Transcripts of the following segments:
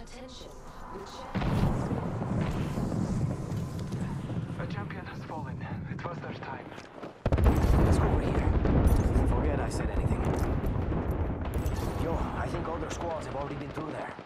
Attention, A champion has fallen. It was their time. Let's go over here. Forget I said anything. Yo, I think all their squads have already been through there.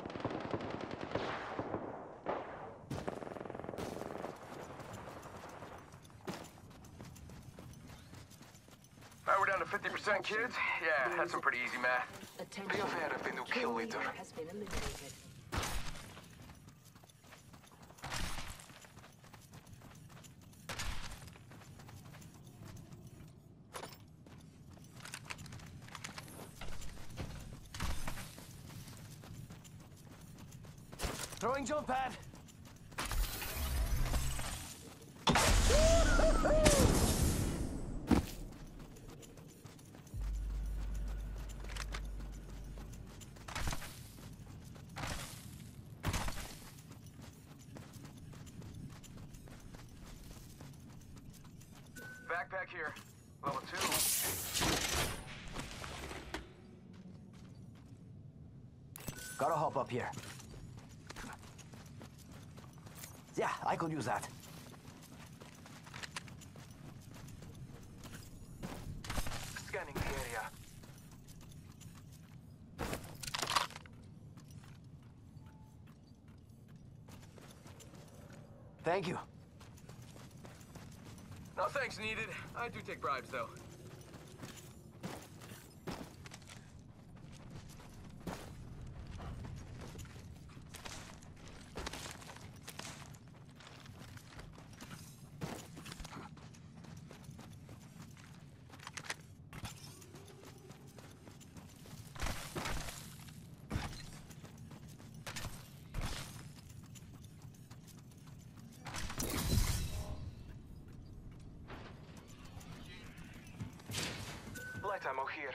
Now we're down to 50% kids? Yeah, that's some pretty easy math. attention. The affair of the new kill leader. Has been eliminated. Throwing jump pad. Backpack here. Level 2. Gotta hop up here. Yeah, I could use that. Scanning the area. Thank you. No thanks needed. I do take bribes, though. Light ammo here.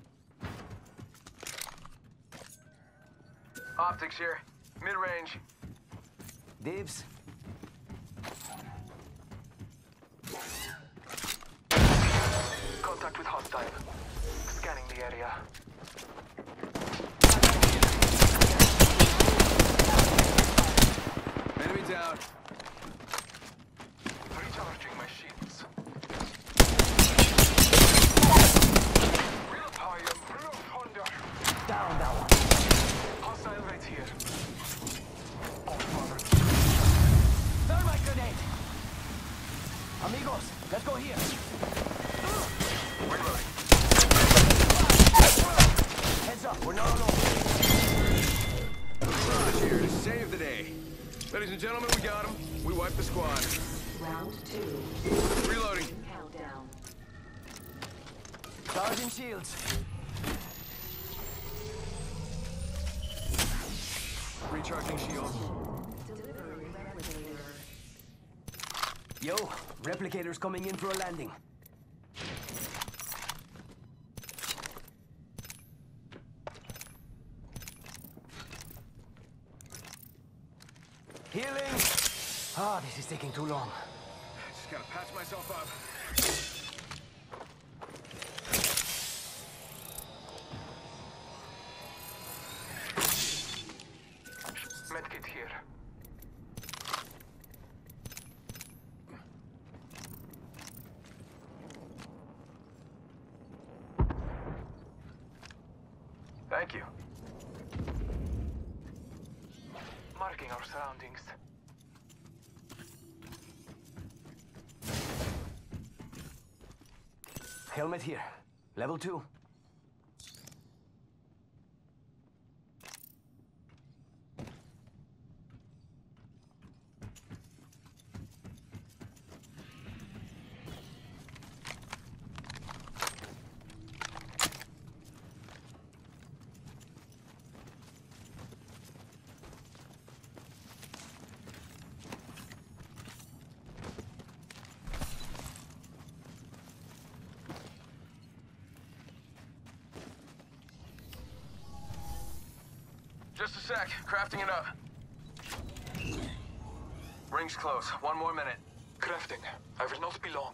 Optics here. Mid-range. Dibs. Contact with hostile. Scanning the area. Enemy down. Recharging my shields. Real fire, real thunder. Down that one. Hostile right here. Thermite grenade. Amigos, let's go here. Reloading. Heads up, we're not alone. Raj here to save the day. Ladies and gentlemen, we got him. We wiped the squad. Round 2. Reloading. Countdown. Charging shields. Recharging shields. Delivering replicator. Yo, replicators coming in for a landing. Healing! Ah, this is taking too long. Just gotta patch myself up. Medkit here. Thank you. Marking our surroundings. Helmet here. Level 2. Just a sec. Crafting it up. Ring's close. 1 more minute. Crafting. I will not be long.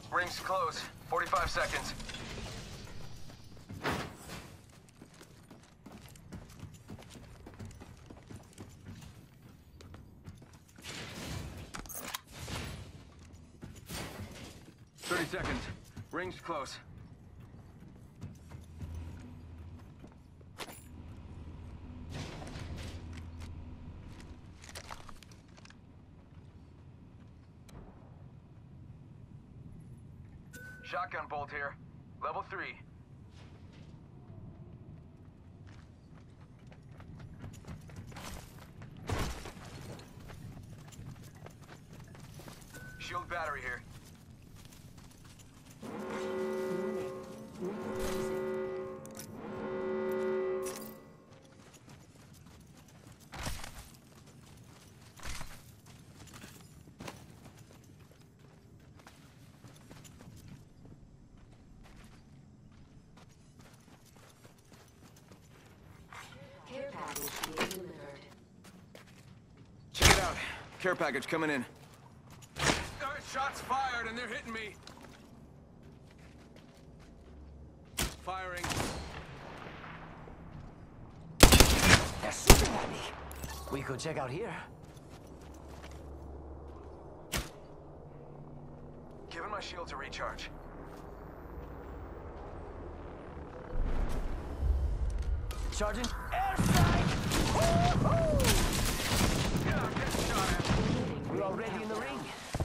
Rings close. 45 seconds. Seconds. Rings close. Shotgun bolt here. Level 3. Shield battery here. Care package being delivered. Check it out. Care package coming in. Shots fired and they're hitting me. Firing. They're shooting at me. We could check out here. Giving my shields a recharge. Charging airstrike! Woo-hoo! Yeah, get shot at. We're already in the ring.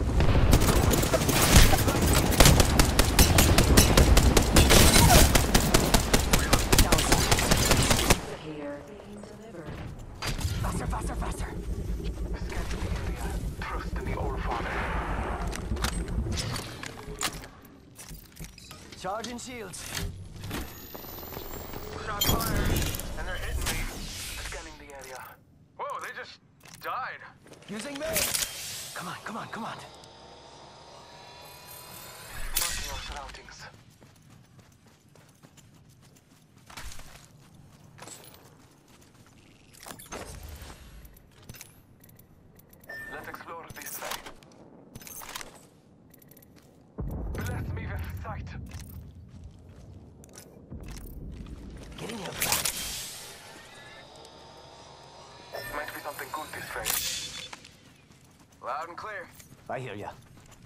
Here being delivered. Faster, faster, faster. Scan the area. Trust in the All Father. Charging shields. Shots fired and they're hitting me. Scanning the area. Whoa, they just died. Using me. Come on, come on, come on. Marking our surroundings. Let's explore this side. Bless me with sight. Getting here. Might be something good this way. Loud and clear. I hear ya.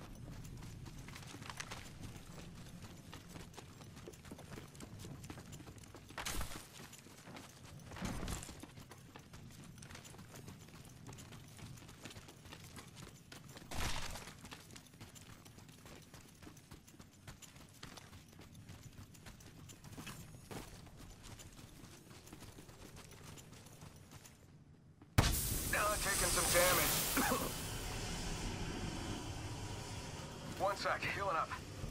Taking some damage. One sec, healing up.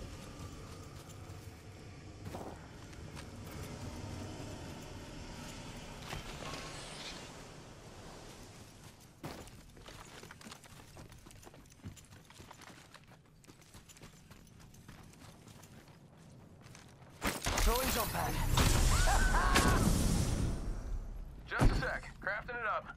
Throwing jump pad. Just a sec, crafting it up.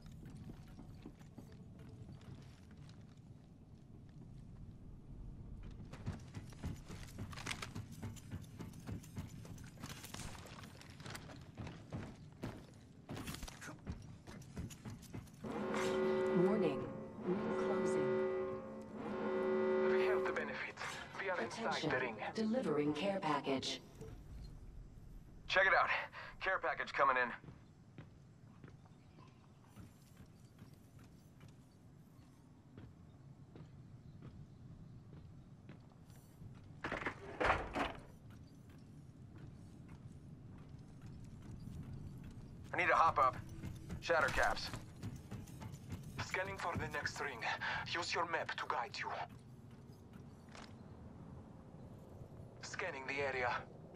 Warning. Closing. We have the benefits. We are inside the ring. Delivering care package. Check it out. Care package coming in. I need a hop up. Shatter caps. Scanning for the next ring. Use your map to guide you. Scanning the area.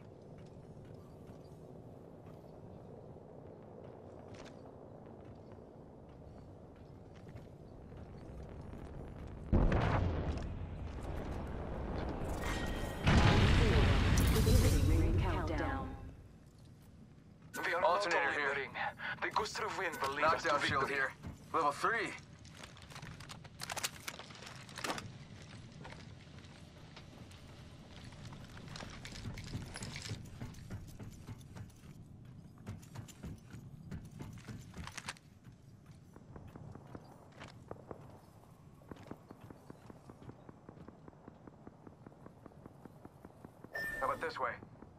Ring countdown. We are Alternator not here. in the ring. The gust of wind will lead us to Knockdown shield victory. here. Level 3. but this way.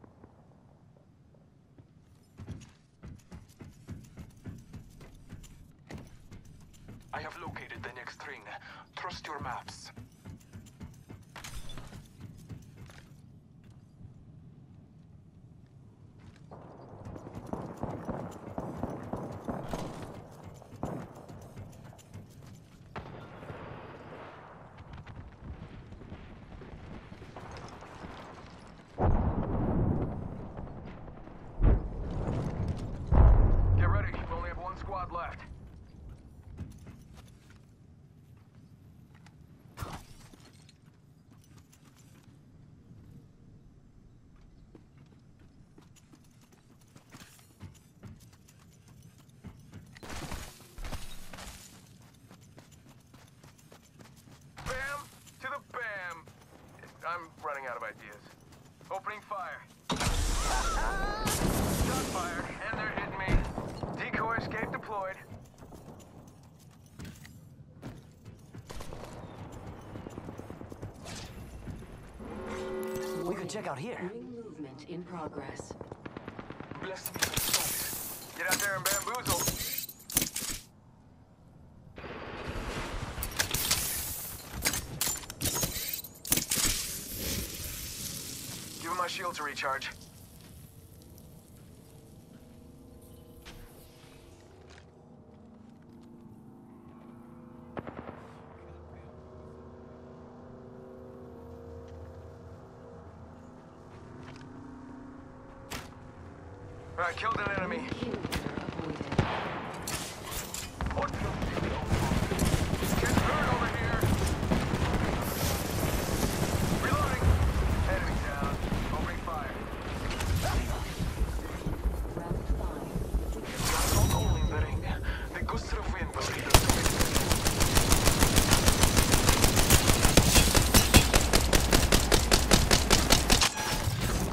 I have located the next ring. Trust your maps. Get ready. We only have one squad left. Bam to the bam. I'm running out of ideas. Opening fire. Shot fired, and they're hitting me. Decoy escape deployed. We could check out here. Ring movement in progress. Bless me with sight. Get out there and bamboozle. Give him my shield to recharge. All right, killed an enemy. Kill leader avoided. Getting hurt over here. Reloading. Enemy down. Opening fire. Round 5. Not only in the ring, the gust of wind will lead us to victory.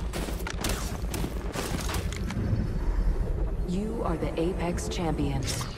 You are the Apex champions.